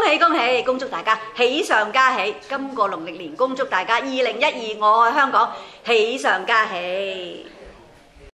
喜恭喜，恭祝大家喜上加喜！今個農曆年，恭祝大家2012我愛香港喜上加喜！